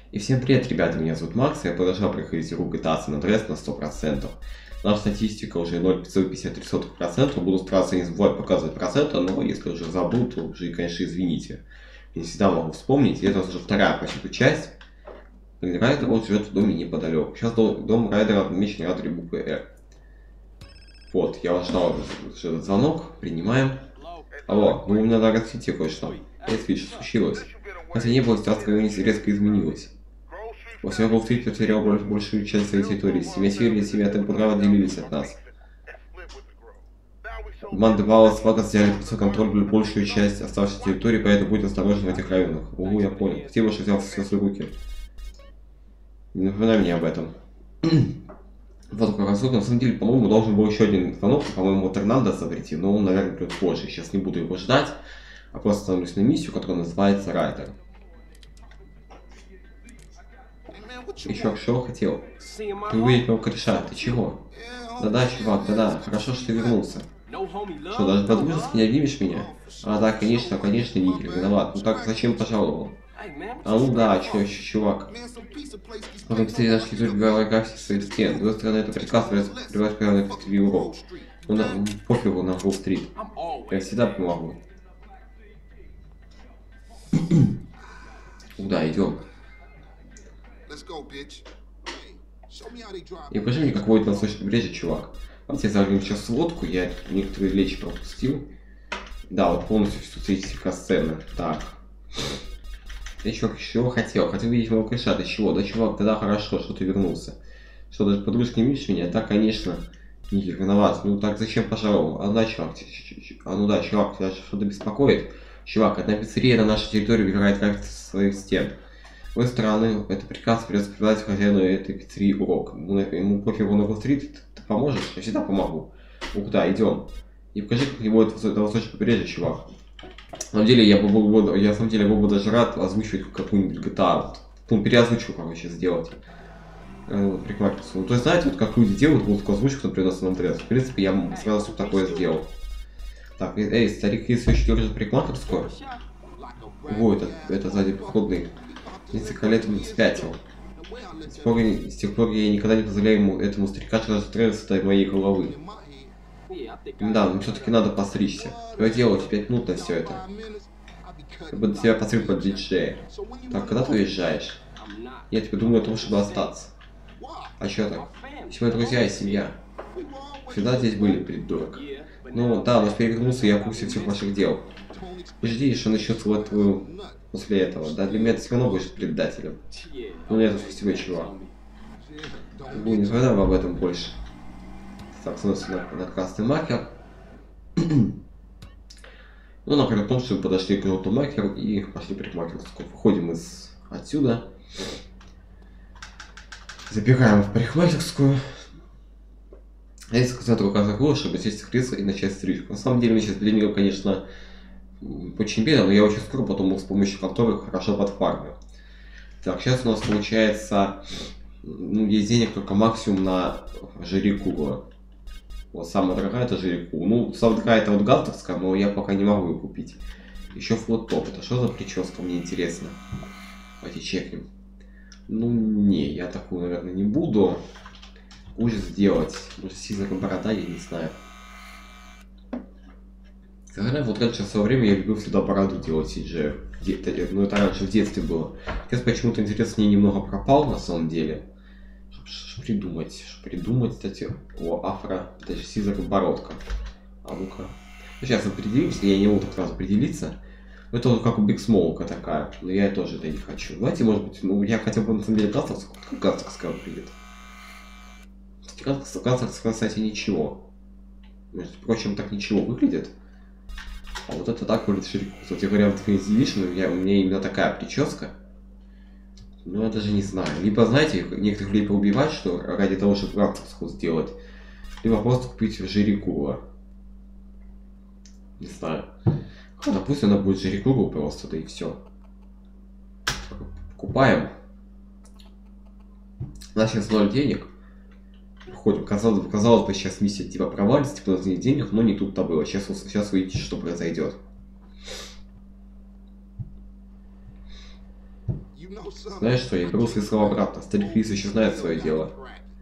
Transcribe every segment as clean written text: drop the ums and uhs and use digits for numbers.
И всем привет, ребята, меня зовут Макс, я продолжал проходить игру GTA San Andreas на 100%. Наша статистика уже 0,553%, буду стараться не забывать показывать проценты, но если уже забыл, то уже, конечно, извините. Я всегда могу вспомнить, и это уже вторая почти часть. Райдер, он живет в доме неподалеку. Сейчас дом Райдера отмечен адресом буквы R. Вот, я вас ждал этот звонок, принимаем. Алло, ну у меня надо рассказать кое-что. Если что случилось. Хотя не было, ситуация резко изменилась. После Уолл-стрит потерял большую часть своей территории. Семья Сирили и семья Темпурава отделились от нас. Банды Вала с Вага взяли под свой контроль большую часть оставшейся территории, поэтому будь осторожен в этих районах. Угу, я понял. Спасибо, что взял все в свои руки. Не напоминай мне об этом. Вот как раз, на самом деле, по-моему, должен был еще один звонок, по-моему, вот Эрнандеса прийти, но он, наверное, придет позже. Сейчас не буду его ждать, а просто становлюсь на миссию, которая называется Райдер. Еще что хотел? Ты увидеть моего кореша, ты чего? Да-да, чувак, да-да, хорошо, что ты вернулся. Что, даже по-дружески не обнимешь меня? А, да, конечно, Нигер, виноват. Ну так зачем пожаловал? А ну да, чувак. Потом быстрее нашли графики своих стен. С другой стороны, это приказ приводить прямо на перспективе урок. Ну, пофигу на Уолл-стрит. Я всегда помогу. Куда идем? И покажи мне, какое это восточное побережье, чувак. Вот я загрузил сейчас сводку, я некоторые речи пропустил. Да, вот полностью всю статистика сцены. Так. Я чего хотел? Хотел видеть моего кореша. Ты чего? Да, чувак, тогда хорошо, что ты вернулся. Что, даже подружки не видишь меня? Да, конечно. Нигер, виноват. Ну так зачем пожаловал? А ну да, чувак, тебя что-то беспокоит? Чувак, одна пиццерия на нашей территории выбирает график своих стен. С другой стороны, это приказ придется передать хозяину этой пиццерии урок. Ему пофигу на Уолл-стрит, ты поможешь? Я всегда помогу. Ну куда, идем. И покажи, как его это восточное побережье, чувак. На самом деле, я был бы даже рад озвучивать какую-нибудь GTA. Ну, переозвучку, короче, сделать. Прикольно. То есть, знаете, вот как люди делают русскую озвучку, например, на San Andreas. В принципе, я сразу такое сделал. Так, эй, старик, если еще держит парикмахерскую. Вот, это сзади походный. Несколько лет он спятил. С тех пор я никогда не позволяю этому старика расстраиваться от моей головы. Да, но все-таки надо постричься. Твое дело, 5 минут на все это. Я буду тебя постриг под диджея. Так, когда ты уезжаешь? Я тебе думаю о том, чтобы остаться. А чё так? Все мои друзья и семья. Всегда здесь были, придурок. Ну да, но перевернулся, я в курсе всех ваших дел. И жди, что начнется вот твою после этого. Да, для меня ты все равно будешь предателем. Ну нет, это тебе, чувак. Не знаю об этом больше. Так, становится на красный маркер. Ну, например, в том, что мы подошли к желтому маркеру и пошли парикмахерскую. Выходим отсюда. Забегаем в парикмахерскую. Я сказал, рука закрыла, чтобы сесть в кресло и начать стрижку. На самом деле, мне сейчас длиннее, конечно, очень бедно, но я очень скоро потом с помощью которых хорошо подфармлю. Так, сейчас у нас получается, ну, есть денег только максимум на Жирику. Вот самая дорогая это Жирику. Ну, самая дорогая это вот Галтовская, но я пока не могу ее купить. Еще флот-топ. Это что за прическа, мне интересно. Давайте чекнем. Ну, не, я такую, наверное, не буду. Уже сделать. Может, сильно борода, я не знаю. Наверное, вот раньше в свое время я любил всегда бороду делать CG. Ну, это раньше в детстве было. Сейчас почему-то интерес мне немного пропал, на самом деле. Что придумать, кстати, о, афро, даже сизер бородка. А ну-ка. Ну, сейчас определимся, я не могу так сразу определиться. Это вот как у Биг Смоука такая, но я тоже это не хочу. Давайте, может быть, ну, я хотел бы на самом деле Гастовская выглядит. Гастовская, кстати, ничего. Между прочим, так ничего выглядит. А вот это так выглядит Ширику. Кстати говоря, в Definitive Edition у меня именно такая прическа. Ну, я даже не знаю. Либо, знаете, некоторых людей поубивать, что ради того, чтобы графику сделать, либо просто купить Жирикула. Не знаю. Ладно, пусть она будет Жирикулу просто, да и все. Покупаем. У нас сейчас 0 денег. Ходим. Казалось бы, сейчас миссия типа провалится, типа у нас нет денег, но не тут-то было. Сейчас увидите, что произойдет. Знаешь что, я беру свои слова обратно. Старик Лис еще знает свое дело.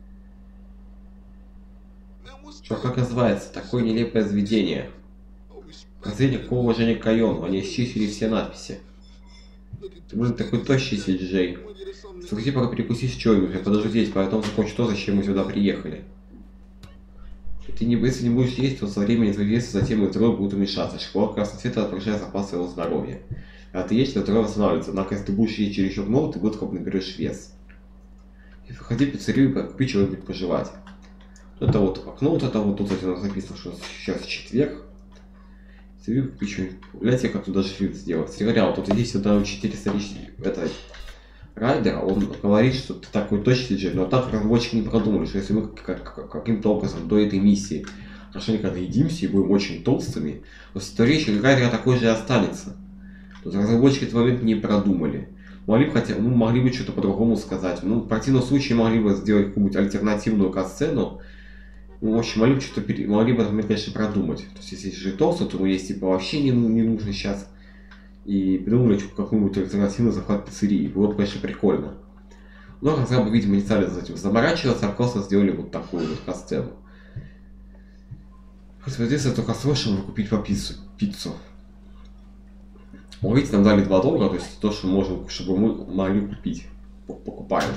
Что как называется? Такое нелепое заведение. Последний никакого уважения к Кайону. Они исчислили все надписи. Ты, блин, такой тощий, Джей. Сходи пока перекусить с чего-нибудь. Я подожду здесь, потом закончу то, зачем мы сюда приехали. Ты не, если не будешь есть, то со временем твои весы, затем и здоровье будут уменьшаться. Шквал красного цвета отражает запас своего здоровья. А ты есть, то здоровье восстанавливается. Однако, если ты будешь есть чересчур много, ты быстро наберешь вес. И выходи в пиццерию и купи чего-нибудь пожевать. Это вот окно, вот это вот тут написано, что сейчас четверг. Пиццерию купи что-нибудь. Гляньте, как тут даже фильм сделать. Сериал, тут есть сюда учитель исторический, это Райдер, он говорит, что ты такой точный джей, но так разработчики не продумали, что если мы каким-то образом до этой миссии хорошенько наедимся и будем очень толстыми, то исторический Райдера такой же и останется. То есть разработчики этот момент не продумали. Могли бы что-то по-другому сказать. Ну, в противном случае могли бы сделать какую-нибудь альтернативную кат-сцену. Ну, в общем, могли бы этот момент, конечно, продумать. То есть, если же толстый, то есть типа вообще не нужно сейчас. И придумали какую-нибудь альтернативный захват пиццерии. Было бы, конечно, прикольно. Но разрабы, видимо, не стали за этим заморачиваться, а просто сделали вот такую вот касцену. Соответственно, только срочно купить по пиццу. Видите, нам дали $2, то есть то, что можем, чтобы мы могли купить. Покупаем.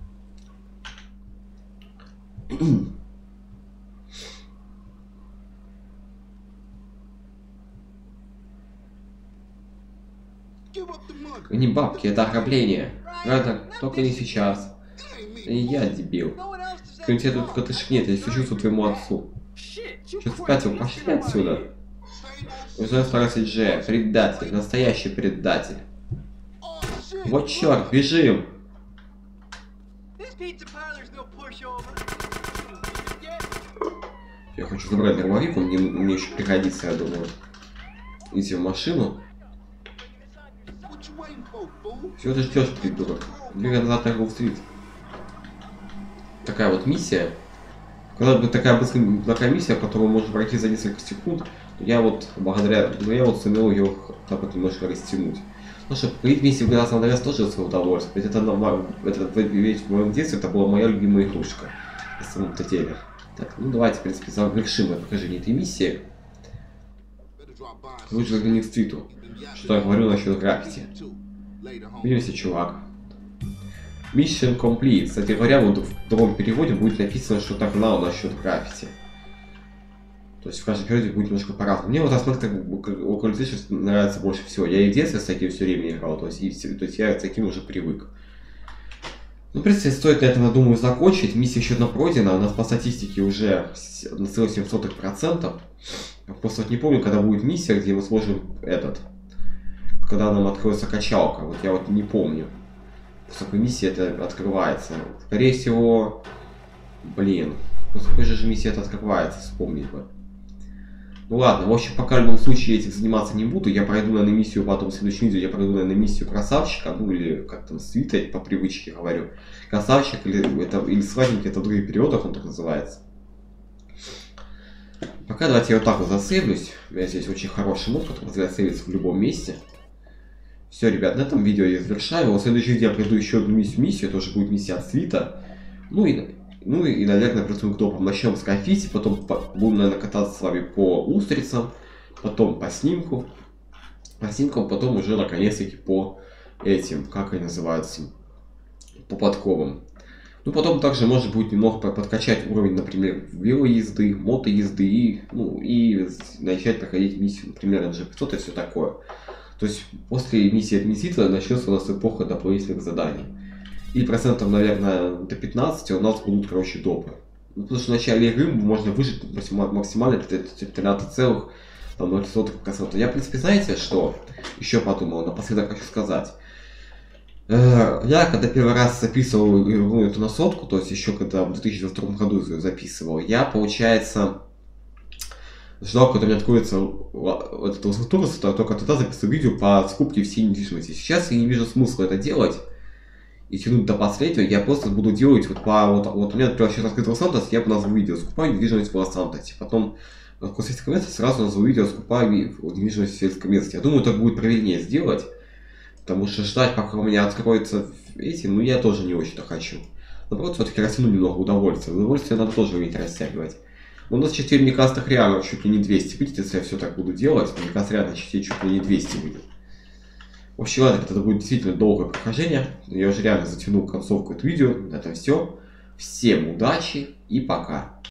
Не бабки, это ограбление. Правда, только не сейчас. И я дебил. У тебя тут котышек нет, я сужу твоему отцу. Что спятил? Пошли отсюда. Уже старался Джея. Предатель, настоящий предатель. Вот черт, бежим! Я хочу забрать дробовик, он мне еще пригодится, я думаю. Идти в машину. Все ты ждешь, придурок. Двигай назад на Гроув-стрит. Такая вот миссия. Когда бы такая быстрая миссия, которую можно пройти за несколько секунд, я вот сумел ее так вот немножко растянуть. Ну что, пройти миссию в Глаз Андреас тоже свое удовольствие. Ведь ведь в моем детстве это была моя любимая игрушка. На самом-то деле. Так, ну давайте, в принципе, завершим прохождение этой миссии. Лучше загляни к Стриту. Что я говорю насчет граффити. Увидимся, чувак. Mission complete. Кстати говоря, вот в другом переводе будет написано, что так насчет граффити. То есть в каждом переводе будет немножко по-разному. Мне вот аспект Localization нравится больше всего. Я и в детстве с таким все время играл, то есть я с таким уже привык. Ну, в принципе, стоит на этом, думаю, закончить. Миссия еще одна пройдена, у нас по статистике уже на целых 700%. Просто вот не помню, когда будет миссия, где мы сможем когда нам откроется качалка. Вот я вот не помню. После какой миссии это открывается. Скорее всего, блин, после какой же миссии это открывается, вспомнить бы. Ну ладно, в общем, пока в любом случае этим заниматься не буду. Я пройду, наверное, миссию, потом в следующем видео я пройду, наверное, миссию красавчика, ну или как там, свита, по привычке говорю. Красавчик или свадебник, это в других периодах он так называется. Пока давайте я вот так вот засейвлюсь. У меня здесь очень хороший мод, который позволяет сейвиться в любом месте. Все, ребят, на этом видео я завершаю. В следующий день я пройду еще одну миссию, тоже будет миссия от свита. Ну и, наверное, приступим к топам. Начнем с граффити, потом будем, наверное, кататься с вами по устрицам, потом по снимкам, потом уже наконец-таки по этим, как они называются, по подковам. Ну, потом также может будет немного подкачать уровень, например, велоезды, мотоезды и начать проходить миссию, например, NG500 и все такое. То есть после миссии Администратора начнется у нас эпоха дополнительных заданий. И процентов, наверное, до 15 у нас будут, короче, допы. Ну, потому что в начале игры можно выжить максимально 13,0%. Я, в принципе, знаете, что еще подумал, напоследок хочу сказать. Я, когда первый раз записывал игру эту на сотку, то есть еще когда в 2022 году записывал, я, получается, ждал, когда у меня откроется этот Лосатурус, только тогда записывал видео по скупке всей недвижимости. Сейчас я не вижу смысла это делать и тянуть до последнего. Я просто буду делать вот у меня, например, сейчас открыт Лос-Сантос, я бы назвал видео «Скупаю недвижимость в Лос-Сантосе». Потом в сельском месте сразу назвал видео «Скупаю недвижимость в сельском месте». Я думаю, так будет правильнее сделать. Потому что ждать, пока у меня откроются эти, ну я тоже не очень-то хочу. Наоборот, все-таки растяну немного удовольствия. Удовольствие надо тоже уметь растягивать. У нас частей, мне кажется, так реально чуть ли не 200 будет, если я все так буду делать. Мне кажется, реально частей чуть ли не 200 будет. В общем, ладно, это будет действительно долгое прохождение. Я уже реально затянул концовку этого видео. Это все. Всем удачи и пока.